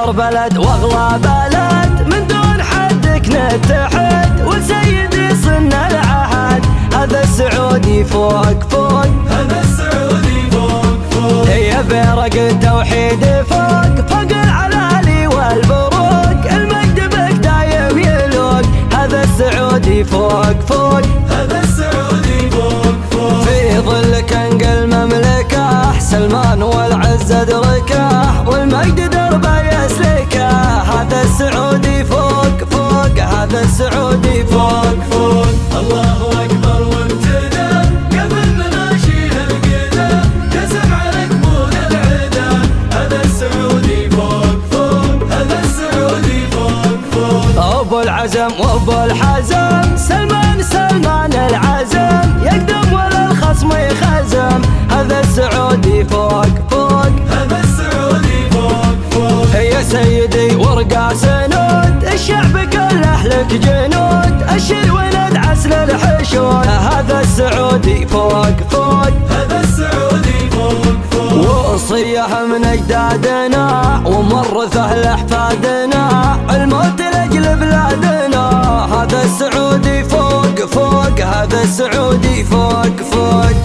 خير بلد واغلى بلد، من دون حدك نتحد، ولسيدي صرنا العهد. هذا السعودي فوق فوق، هذا السعودي فوق فوق، هي بيرق التوحيد فوق فوق العلالي والبروق، المجد بك دايم يلوق. هذا السعودي فوق فوق، هذا السعودي فوق فوق، في ظلك انقل مملكه، سلمان والعز ادركه، والمجد دربه يسلكه. هذا السعودي فوق فوق، هذا السعودي فوق فوق. الله اكبر وابتدى قبل مناشيه القدا، قسم على قبول العدا. هذا السعودي فوق فوق، هذا السعودي فوق فوق. ابو العزم وابو الحزم، سلمان العزم، يقدم ولا الخصم يخزم. هذا السعودي فوق فوق، هذا السعودي فوق فوق، يا سيدي ورقة سنود، الشعب كله لك جنود، الشي ولد عسل الحشود. هذا السعودي فوق فوق، هذا السعودي فوق فوق، وصية من اجدادنا ومورثه لاحفادنا، الموت لاجل بلادنا. هذا السعودي فوق فوق، هذا السعودي فوق فوق.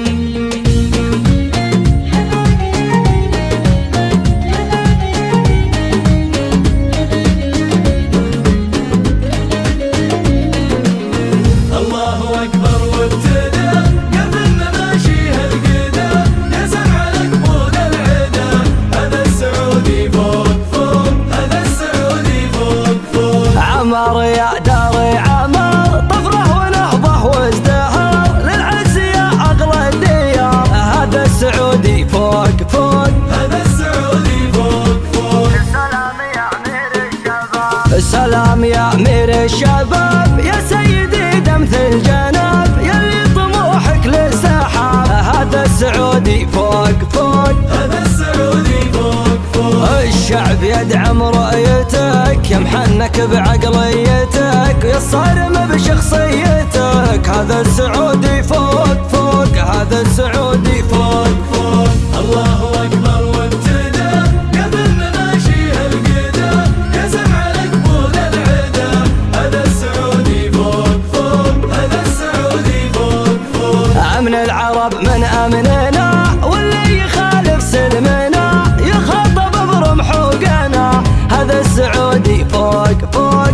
الله اكبر وابتدى قبل مناشيه القدا، قسم على قبول العدا. هذا السعودي فوق فوق، هذا السعودي فوق فوق. عمر يا داري عمر، طفره ونهضه وازدهر، للعز يا اغلى الديار. هذا السعودي فوق فوق، هذا السعودي فوق فوق. السلام يا امير الشباب، السلام يا امير الشباب، يا سيدي دمث الجناب، يلي طموحك للسحاب. هذا السعودي فوق فوق، هذا السعودي فوق فوق. الشعب يدعم رؤيتك، يمحنك بعقليتك، يصارم بشخصيتك. هذا السعودي فوق فوق، هذا السعودي فوق فوق. الله اكبر وابتدى قبل مناشيه القدا، قسم على قبول العدا. هذا السعودي فوق فوق، هذا السعودي فوق فوق. امن العرب من امننا، واللي يخالف سلمنا، يخاطب برمح وقنا. هذا السعودي فوق فوق،